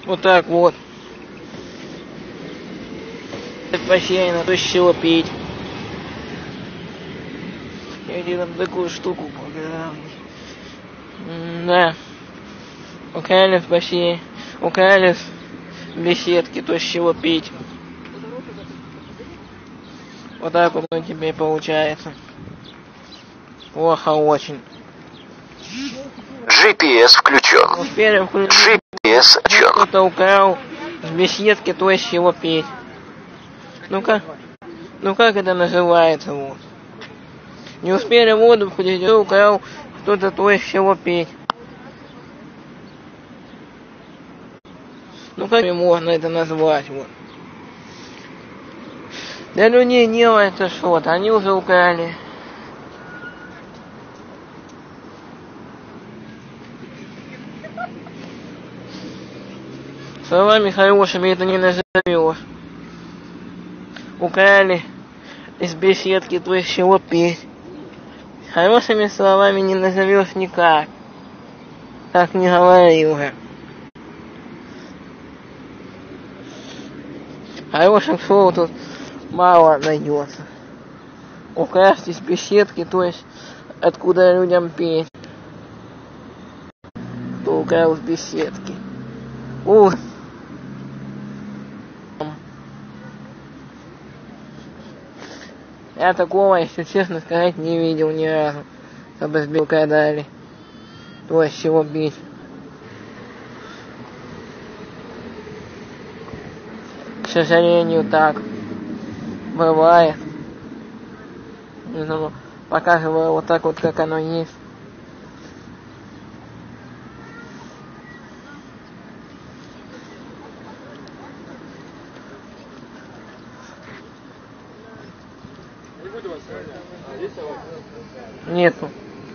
Вот так вот. Бассейна, то чего пить. Я тебе там такую штуку пограл. Да. Украли в бассейн. Украли в беседке, то с чего пить. Вот так вот у тебя получается. Плохо очень. GPS включен. Успели включить. GPS включен. Кто-то украл в беседке, то с чего пить. Ну-ка. Ну как это называется вот? Не успели воду включить, украл кто-то то с чего пить. Ну как можно это назвать вот? Для людей делается что-то, они уже украли. Словами хорошими это не назовешь. Украли из беседки, то есть чего пить. Хорошими словами не назовешь никак. Так не говори уже. Хороших слов тут мало найдется. Украсть из беседки, то есть откуда людям петь. Кто украл из беседки. Я такого, если честно сказать, не видел ни разу. Чтобы с белка дали. То есть чего бить. К сожалению, так бывает. Но показываю вот так вот, как оно есть. Нету.